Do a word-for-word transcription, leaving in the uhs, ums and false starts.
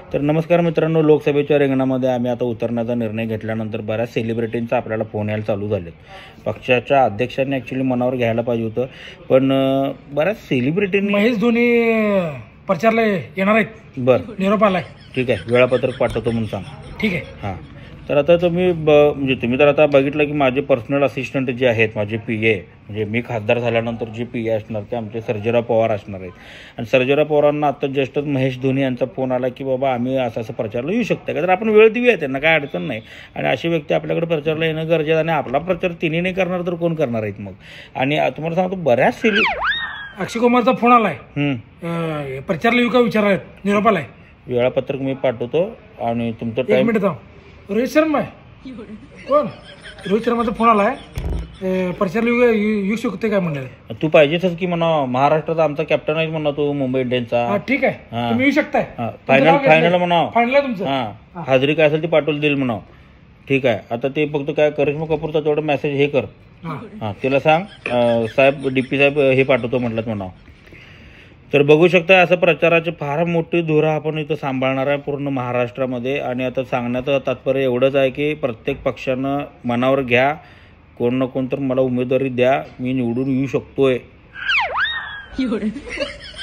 तर नमस्कार मित्रांनो, लोकसभेच्या रिंगणामध्ये आम्ही आता उतरण्याचा निर्णय घेतल्यानंतर बऱ्याच सेलिब्रिटींचा आपल्याला फोन यायला चालू झाले. पक्षाच्या अध्यक्षांनी ॲक्च्युली मनावर घ्यायला पाहिजे होतं, पण बऱ्याच सेलिब्रिटींनी महेश धोनी प्रचारला येणार आहेत. बरं, निरोप आलाय. ठीक आहे, वेळापत्रक पाठवतो म्हणून सांग. ठीक आहे. हां, तर आता तुम्ही ब म्हणजे तुम्ही तर आता बघितलं की माझे पर्सनल असिस्टंट जे आहेत, माझे पी ए, म्हणजे मी खासदार झाल्यानंतर जे पी ए असणार ते आमचे सर्जेराव पवार असणार आहेत. आणि सर्जेराव पवारांना आता जस्ट महेश धोनी यांचा फोन आला की बाबा आम्ही असं असं प्रचारला येऊ शकतं का, तर आपण वेळ देऊया, त्यांना काय अडचण नाही. आणि अशी व्यक्ती आपल्याकडे प्रचारला येणं गरजेचं, आणि आपला प्रचार तिन्ही नाही करणार तर कोण करणार आहेत मग. आणि तुम्हाला सांगतो बऱ्याच सेलि अक्षय कुमारचा फोन आलाय. हं, प्रचारला येऊ का विचारायत. निरोप आलाय. वेळापत्रक मी पाठवतो आणि तुमचं एक टाईम. मिनिट थांब. रोहित शर्मा आहे कोण? रोहित शर्माचा फोन आलाय. प्रचारला येऊ येऊ शकते काय म्हणाले. तू पाहिजेच की म्हणा, महाराष्ट्राचा आमचा कॅप्टन आहे म्हणा तू, मुंबई इंडियन्सचा. हा ठीक आहे, तुम्ही येऊ शकताय. फायनल फायनल म्हणा, फायनल तुमचं. हां, हाजरी काय असेल ती पाठवून देईल म्हणा. ठीक आहे. आता ते फक्त काय करिश्मा कपूरचा तेवढं मेसेज हे कर. हां, तिला सांग साहेब, डी पी साहेब हे पाठवतो म्हटलं म्हणा. तर बघू शकता, असं प्रचाराची फार मोठी धुरा आपण इथं सांभाळणार आहे पूर्ण महाराष्ट्रामध्ये. आणि आता सांगण्याचं तात्पर्य एवढंच आहे की प्रत्येक पक्षानं मनावर घ्या, कोण ना कोण तर मला उमेदवारी द्या, मी निवडून येऊ शकतोय.